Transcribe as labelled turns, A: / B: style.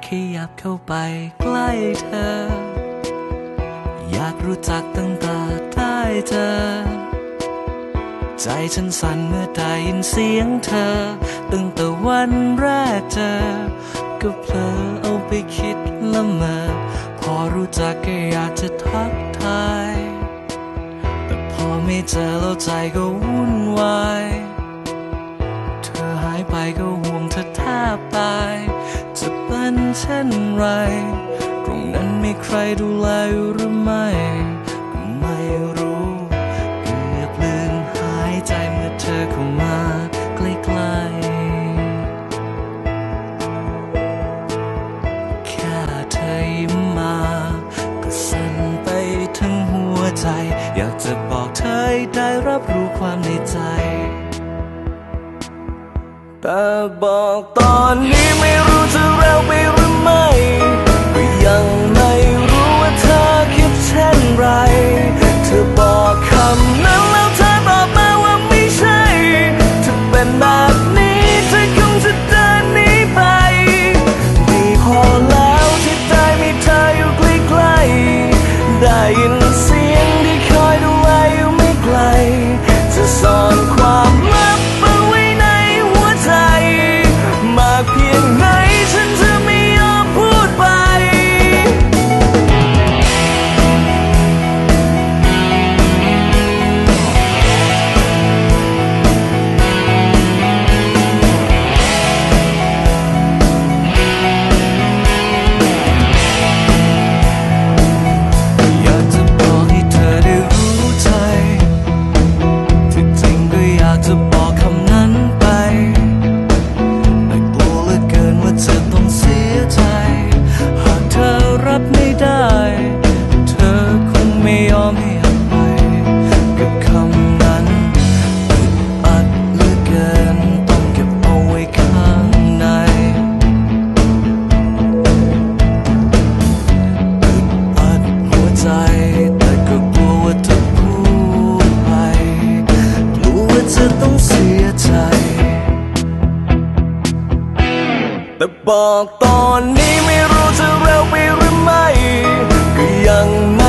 A: ขยับเข้าไปใกล้เธออยากรู้จักตั้งแต่ได้เจอใจฉันสั่นเมื่อได้ยินเสียงเธอตั้งแต่วันแรกเจอก็เพลอเอาไปคิดละเมอพอรู้จักก็อยากจะทักทายแต่พอไม่เจอแล้วใจก็วุ่นวายเธอหายไปก็ห่วงเธอแทบตายจะเป็นเช่นไรตรงนั้นมีใครดูแลอยู่หรือไม่ก็ไม่รู้เกือบลืมหายใจเมื่อเธอเข้ามาใกล้ๆแค่เธอยิ้มมาก็สั่นไปทั้งหัวใจอยากจะบอกเธอให้ได้รับรู้ความในใจแต่บอกตอนนี้ไม่รู้จะเร็วไปหรือไม่ก็ยังไม่รู้ว่าเธอคิดเช่นไรเธอบอกคำนั้นแล้วเธอตอบมาว่าไม่ใช่ถ้าเป็นแบบนี้เธอคงจะเดินหนีไปไม่พอแล้วที่ได้มีเธออยู่ใกล้ๆได้ยินเสียงที่คอยดูแลอยู่ไม่ไกลจะซ่อนความลับเอาไว้ในหัวใจมากเพียงไหนฉันจะไม่ยอมพูดไปอยากจะบอกให้เธอได้รู้ใจที่จริงก็อยากจะบอกคำนั้นไปแต่กลัวเหลือเกินว่าจะต้องเสียใจหากเธอรับไม่ได้เธอคงไม่ยอมให้อภัยกับคำนั้นอึดอัดเหลือเกินต้องเก็บเอาไว้ข้างในอึดอัดหัวใจแต่ก็กลัวว่าจะพูดไปกลัวว่าจะต้องเสียใจแต่บอกตอนนี้ไม่รู้จะเร็วไปหรือไม่ก็ยังไม่